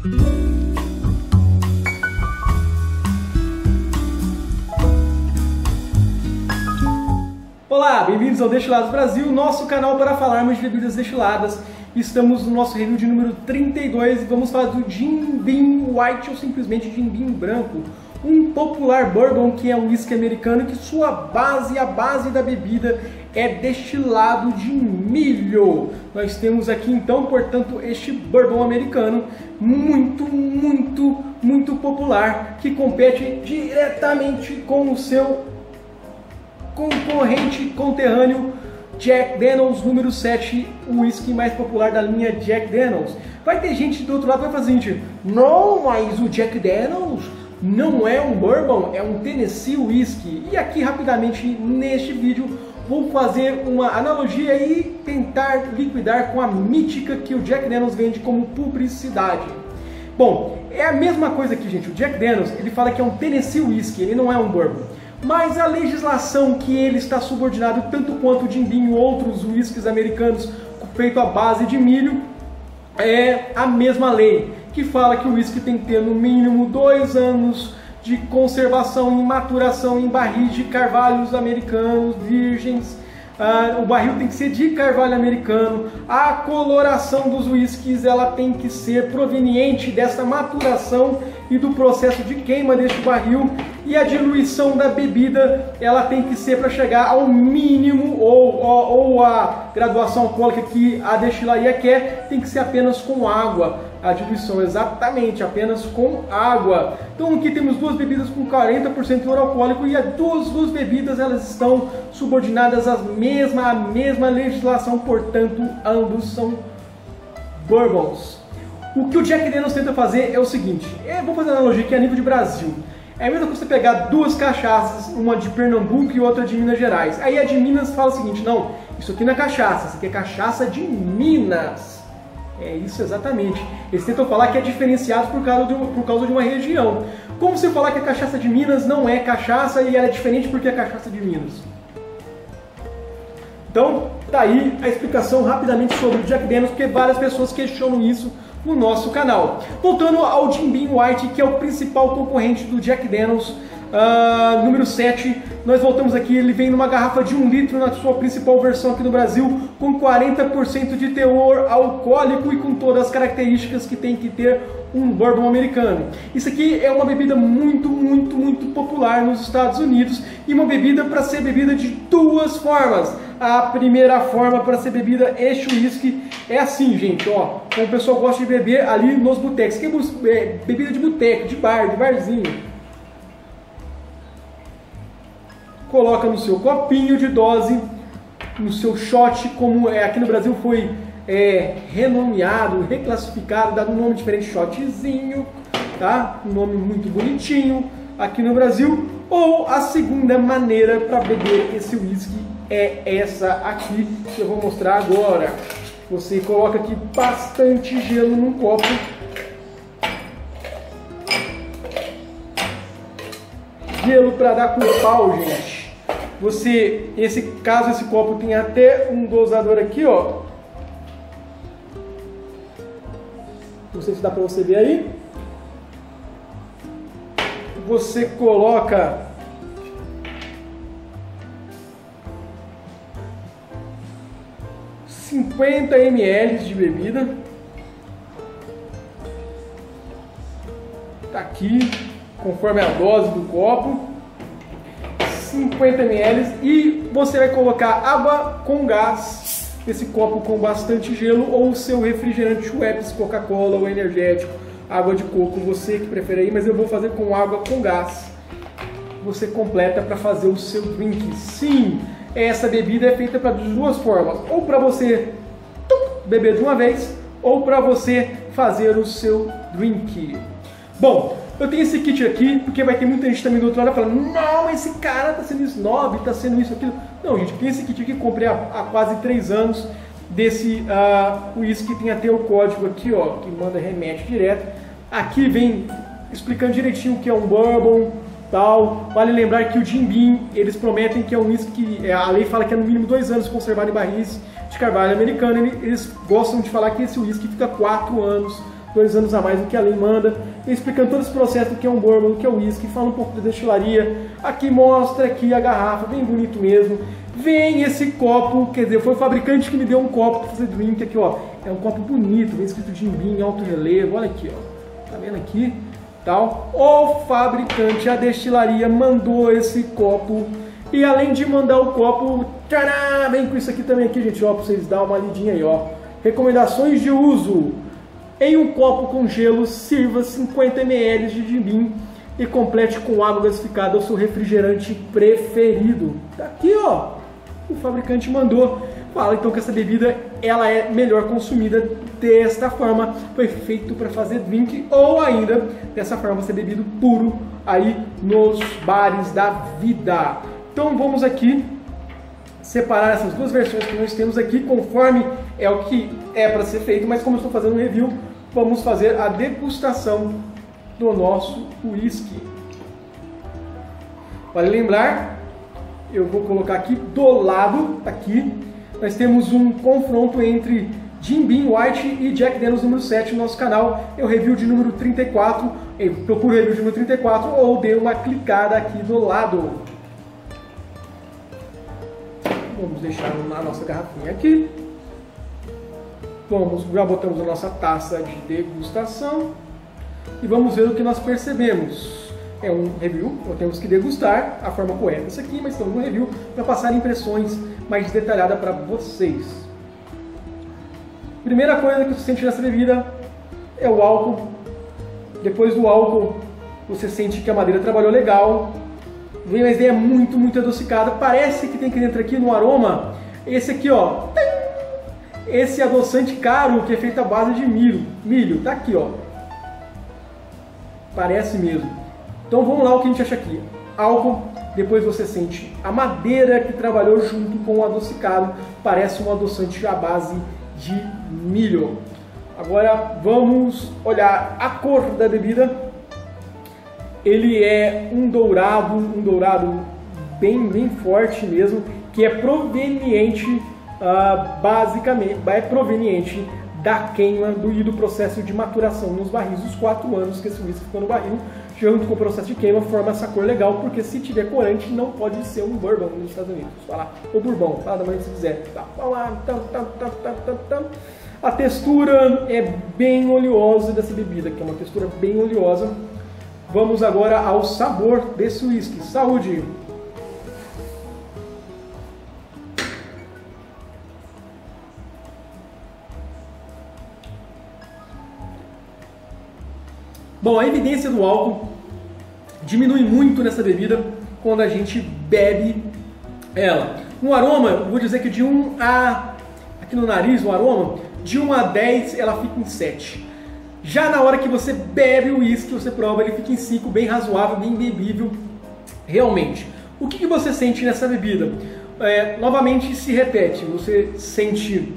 Olá, bem-vindos ao Destilados Brasil, nosso canal para falarmos de bebidas destiladas. Estamos no nosso review de número 32 e vamos falar do Jim Beam White ou simplesmente Jim Beam Branco, um popular bourbon que é um whisky americano que sua base, a base da bebida é destilado de milho. Nós temos aqui então, portanto, este bourbon americano muito popular que compete diretamente com o seu concorrente conterrâneo Jack Daniels número 7, o whisky mais popular da linha Jack Daniels. Vai ter gente do outro lado que vai fazer o seguinte: não, mas o Jack Daniels não é um bourbon, é um Tennessee Whiskey. E aqui rapidamente neste vídeo vou fazer uma analogia e tentar liquidar com a mítica que o Jack Daniels vende como publicidade. Bom, é a mesma coisa aqui, gente. O Jack Daniels, ele fala que é um Tennessee Whiskey, ele não é um bourbon. Mas a legislação que ele está subordinado, tanto quanto o Jim Beam e outros whiskies americanos feito à base de milho, é a mesma lei, que fala que o whisky tem que ter no mínimo 2 anos de conservação e maturação em barris de carvalhos americanos virgens. O barril tem que ser de carvalho americano. A coloração dos whiskies ela tem que ser proveniente dessa maturação e do processo de queima deste barril. E a diluição da bebida ela tem que ser para chegar ao mínimo ou a graduação alcoólica que a destilaria quer, tem que ser apenas com água. A diluição exatamente apenas com água. Então aqui temos duas bebidas com 40% teor alcoólico e as duas bebidas elas estão subordinadas à mesma legislação, portanto ambos são bourbons. O que o Jack Daniels tenta fazer é o seguinte, vou fazer uma analogia que é a nível de Brasil. É a mesma coisa você pegar duas cachaças, uma de Pernambuco e outra de Minas Gerais. Aí a de Minas fala o seguinte: não, isso aqui não é cachaça, isso aqui é cachaça de Minas. É isso exatamente. Eles tentam falar que é diferenciado por causa de uma região. Como se falar que a cachaça de Minas não é cachaça e ela é diferente porque é cachaça de Minas. Então, tá aí a explicação rapidamente sobre o Jack Daniels, porque várias pessoas questionam isso no nosso canal. Voltando ao Jim Beam White, que é o principal concorrente do Jack Daniels, número 7, nós voltamos aqui, ele vem numa garrafa de 1 litro na sua principal versão aqui no Brasil, com 40% de teor alcoólico e com todas as características que tem que ter um bourbon americano. Isso aqui é uma bebida muito popular nos Estados Unidos e uma bebida para ser bebida de duas formas. A primeira forma para ser bebida este whisky é assim, gente, ó, como o pessoal gosta de beber ali nos botecos, que é bebida de boteco, de barzinho. Coloca no seu copinho de dose, no seu shot, como aqui no Brasil foi renomeado, reclassificado, dado um nome diferente, shotzinho, tá? Um nome muito bonitinho aqui no Brasil. Ou a segunda maneira para beber esse whisky é essa aqui, que eu vou mostrar agora. Você coloca aqui bastante gelo num copo. Gelo para dar com pau, gente. Esse copo tem até um dosador aqui, ó. Não sei se dá para você ver aí. Você coloca ,50 ml de bebida. Tá aqui, conforme a dose do copo. 50 ml e você vai colocar água com gás, esse copo com bastante gelo, ou o seu refrigerante Schweppes, Coca-Cola ou energético, água de coco, você que prefere aí, mas eu vou fazer com água com gás. Você completa para fazer o seu drink. Sim, essa bebida é feita de duas formas, ou para você beber de uma vez, ou para você fazer o seu drink. Bom, eu tenho esse kit aqui, porque vai ter muita gente também do outro lado falando: não, esse cara tá sendo snob, tá sendo isso, aquilo. Não, gente, eu tenho esse kit aqui que comprei há quase 3 anos, desse whisky, tem até o código aqui, ó, que manda remete direto. Aqui vem explicando direitinho o que é um bourbon, tal. Vale lembrar que o Jim Beam, eles prometem que é um whisky, a lei fala que é no mínimo 2 anos conservado em barris de carvalho americano. Eles gostam de falar que esse whisky fica 4 anos 2 anos a mais do que a lei manda, explicando todo esse processo do que é um bourbon, do que é o whisky, fala um pouco da destilaria. Aqui mostra aqui a garrafa, bem bonito mesmo. Vem esse copo, quer dizer, foi o fabricante que me deu um copo para fazer drink aqui, ó. É um copo bonito, vem escrito Jim Beam, alto relevo, olha aqui, ó. Tá vendo aqui? Tal. O fabricante, a destilaria, mandou esse copo. E além de mandar o copo, tcharam, vem com isso aqui também aqui, gente, ó, para vocês darem uma lidinha aí, ó. Recomendações de uso. Em um copo com gelo, sirva 50 ml de Jim Beam e complete com água gasificada o seu refrigerante preferido. Tá aqui, ó. O fabricante mandou. Fala então que essa bebida ela é melhor consumida desta forma. Foi feito para fazer drink ou ainda dessa forma ser bebido puro aí nos bares da vida. Então vamos aqui separar essas duas versões que nós temos aqui conforme é o que é para ser feito, mas como eu estou fazendo um review, vamos fazer a degustação do nosso whisky. Vale lembrar, eu vou colocar aqui do lado, aqui, nós temos um confronto entre Jim Beam White e Jack Daniel's número 7 no nosso canal. Eu review de número 34, procuro review de número 34 ou dê uma clicada aqui do lado. Vamos deixar na nossa garrafinha aqui. Já botamos a nossa taça de degustação e vamos ver o que nós percebemos. É um review, nós temos que degustar a forma correta essa aqui, mas estamos no review para passar impressões mais detalhadas para vocês. Primeira coisa que você sente nessa bebida é o álcool. Depois do álcool, você sente que a madeira trabalhou legal. Vem uma ideia muito adocicada. Parece que tem aqui dentro aqui no aroma esse aqui, ó. Esse adoçante caro que é feito à base de milho. Tá aqui, ó. Parece mesmo. Então vamos lá o que a gente acha aqui. Álcool, depois você sente a madeira que trabalhou junto com o adocicado. Parece um adoçante à base de milho. Agora vamos olhar a cor da bebida. Ele é um dourado bem forte mesmo, que é proveniente, basicamente, é proveniente da queima e do processo de maturação nos barris. Os 4 anos que esse whisky ficou no barril, junto com o processo de queima, forma essa cor legal, porque se tiver corante, não pode ser um bourbon nos Estados Unidos. Fala, ou bourbon, fala da maneira que você quiser. Tá, vamos lá. A textura é bem oleosa dessa bebida, que é uma textura bem oleosa. Vamos agora ao sabor desse whisky. Saúde! Bom, a evidência do álcool diminui muito nessa bebida quando a gente bebe ela. No aroma, eu vou dizer que de 1 a... aqui no nariz, o aroma, de 1 a 10 ela fica em 7. Já na hora que você bebe o uísque, você prova, ele fica em 5, bem razoável, bem bebível, realmente. O que você sente nessa bebida? Novamente se repete, você sente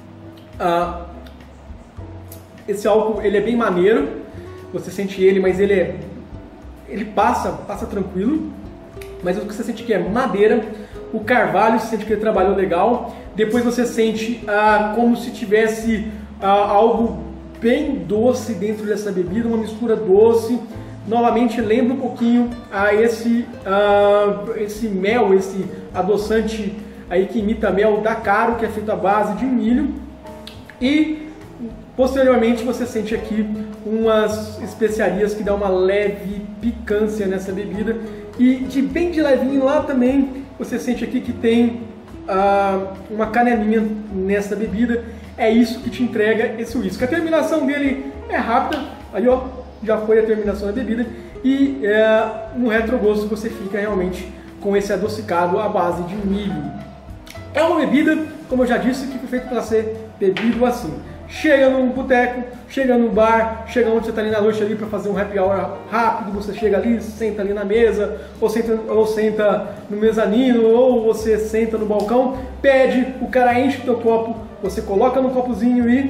esse álcool, ele é bem maneiro, você sente ele, mas ele passa tranquilo, mas o que você sente que é madeira, o carvalho, você sente que ele trabalhou legal, depois você sente como se tivesse algo bem doce dentro dessa bebida, uma mistura doce. Novamente lembra um pouquinho a esse mel, esse adoçante aí que imita mel da Caro, que é feito à base de milho. E posteriormente você sente aqui umas especiarias que dão uma leve picância nessa bebida. E bem de levinho lá também você sente aqui que tem uma canelinha nessa bebida. É isso que te entrega esse whisky. A terminação dele é rápida, aí ó, já foi a terminação da bebida, e no retrogosto você fica realmente com esse adocicado à base de milho. É uma bebida, como eu já disse, que foi feita para ser bebido assim. Chega num boteco, chega num bar, chega onde você está ali na noite ali para fazer um happy hour rápido, você chega ali, senta ali na mesa, ou senta no mezanino, ou você senta no balcão, pede, o cara enche o teu copo, você coloca no copozinho e...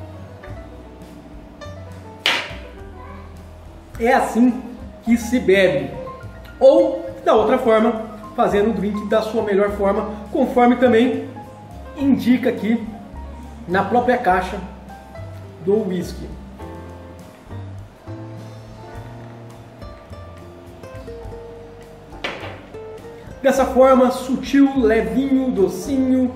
é assim que se bebe. Ou, da outra forma, fazendo o drink da sua melhor forma, conforme também indica aqui na própria caixa do whisky. dessa forma sutil, levinho, docinho.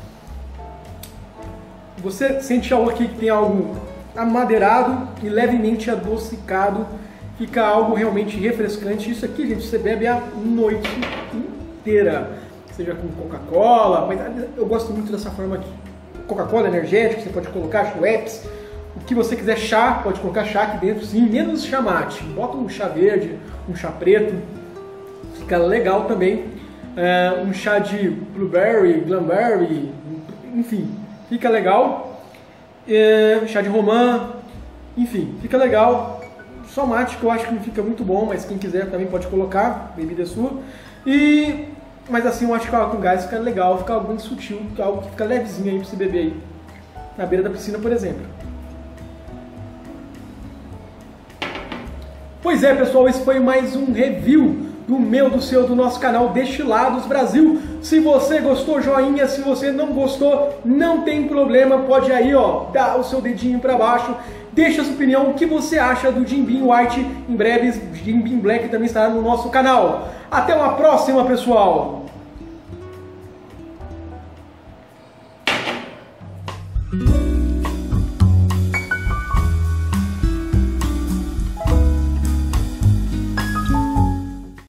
Você sente algo aqui que tem algo amadeirado e levemente adocicado. Fica algo realmente refrescante. Isso aqui, gente, você bebe a noite inteira. Seja com Coca-Cola, mas eu gosto muito dessa forma aqui. Coca-Cola energética, você pode colocar Schweppes, o que você quiser, chá, pode colocar chá aqui dentro, sim, menos chá mate. Bota um chá verde, um chá preto, fica legal também. Um chá de blueberry, glamberry, enfim, fica legal. Chá de romã, enfim, fica legal. Só mate que eu acho que não fica muito bom, mas quem quiser também pode colocar, bebida sua. Mas assim, eu acho que água com gás fica legal, fica algo bem sutil, fica algo que fica levezinho aí pra você beber aí, na beira da piscina, por exemplo. Pois é, pessoal, esse foi mais um review do meu, do seu, do nosso canal Destilados Brasil. Se você gostou, joinha. Se você não gostou, não tem problema, pode aí, ó, dar o seu dedinho para baixo. Deixa a sua opinião, o que você acha do Jim Beam White. Em breve, Jim Beam Black também estará no nosso canal. Até uma próxima, pessoal!